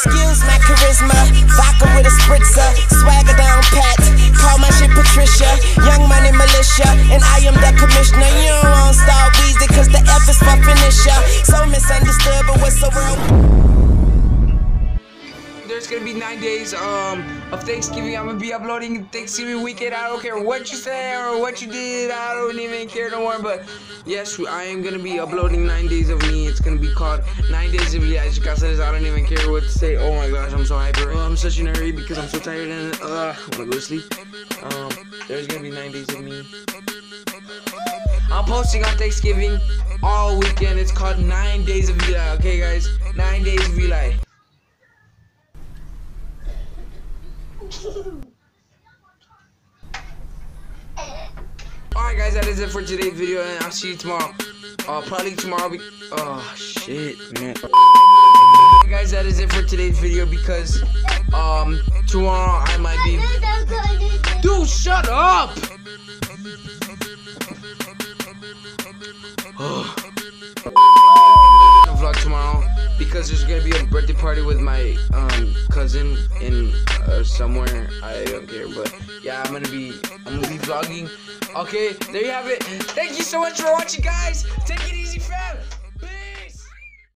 Excuse my charisma, vodka with a spritzer, swagger down pat, call my shit Patricia, young money militia, and I am the commissioner. You don't want Star Weezy cause the F is for finisher. So misunderstood, but what's the world? There's gonna be 9 days of Thanksgiving. I'm gonna be uploading Thanksgiving weekend. I don't care what you say or what you did. I don't even care no more. But yes, I am gonna be uploading 9 days of me. It's gonna be called 9 days of Elias. I don't even care what to say. Oh my gosh, I'm so hyper. I'm such in a hurry because I'm so tired and I wanna go to sleep. There's gonna be 9 days of me. I'm posting on Thanksgiving all weekend. It's called 9 days of Eli. Okay, guys, 9 days of Eli. Alright guys, that is it for today's video, and I'll see you tomorrow. Probably tomorrow oh shit, man. Guys, that is it for today's video because tomorrow I might be. Dude, shut up! Vlog tomorrow because there's gonna be a birthday party with my cousin in somewhere. I don't care, but yeah, I'm gonna be vlogging. Okay, there you have it. Thank you so much for watching, guys. Take it easy, fam.